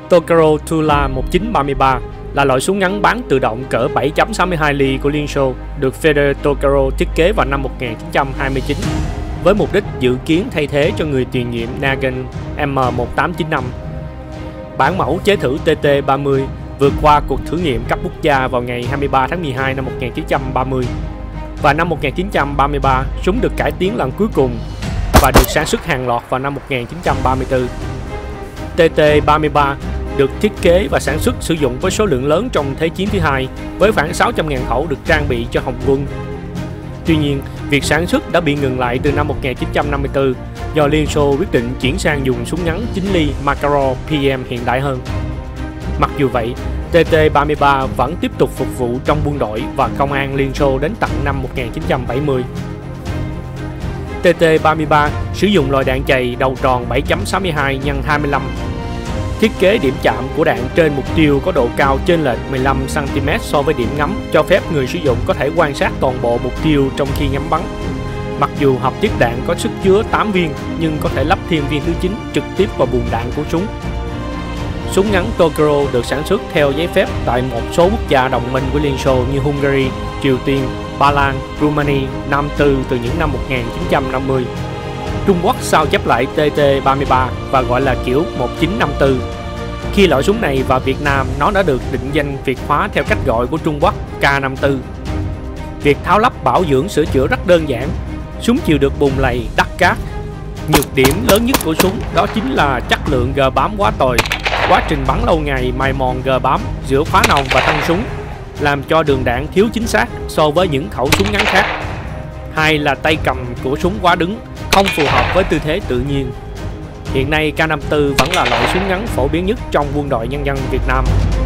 Tokarev Tula 1933 là loại súng ngắn bán tự động cỡ 7.62 ly của Liên Xô, được Fedor Tokarev thiết kế vào năm 1929 với mục đích dự kiến thay thế cho người tiền nhiệm Nagant M1895. Bản mẫu chế thử TT-30 vượt qua cuộc thử nghiệm cấp quốc gia vào ngày 23 tháng 12 năm 1930 và năm 1933 súng được cải tiến lần cuối cùng và được sản xuất hàng loạt vào năm 1934. TT-33 được thiết kế và sản xuất sử dụng với số lượng lớn trong Thế chiến thứ hai, với khoảng 600.000 khẩu được trang bị cho Hồng quân. Tuy nhiên, việc sản xuất đã bị ngừng lại từ năm 1954 do Liên Xô quyết định chuyển sang dùng súng ngắn 9 ly Makarov PM hiện đại hơn. Mặc dù vậy, TT-33 vẫn tiếp tục phục vụ trong quân đội và công an Liên Xô đến tận năm 1970. TT-33 sử dụng loại đạn chày đầu tròn 7.62 x 25. Thiết kế điểm chạm của đạn trên mục tiêu có độ cao chênh lệch 15 cm so với điểm ngắm, cho phép người sử dụng có thể quan sát toàn bộ mục tiêu trong khi ngắm bắn. Mặc dù hộp tiếp đạn có sức chứa 8 viên, nhưng có thể lắp thêm viên thứ 9 trực tiếp vào buồng đạn của súng. Súng ngắn Tokarev được sản xuất theo giấy phép tại một số quốc gia đồng minh của Liên Xô như Hungary, Triều Tiên, Ba Lan, Rumani, Nam Tư từ những năm 1950. Trung Quốc sao chép lại TT-33 và gọi là kiểu 1954. Khi loại súng này vào Việt Nam, nó đã được định danh Việt hóa theo cách gọi của Trung Quốc K54. Việc tháo lắp, bảo dưỡng, sửa chữa rất đơn giản. Súng chịu được bùn lầy, đắt cát. Nhược điểm lớn nhất của súng đó chính là chất lượng gờ bám quá tồi. Quá trình bắn lâu ngày mài mòn gờ bám giữa khóa nòng và thân súng, làm cho đường đạn thiếu chính xác so với những khẩu súng ngắn khác. Hai là tay cầm của súng quá đứng, không phù hợp với tư thế tự nhiên. Hiện nay K54 vẫn là loại súng ngắn phổ biến nhất trong quân đội nhân dân Việt Nam.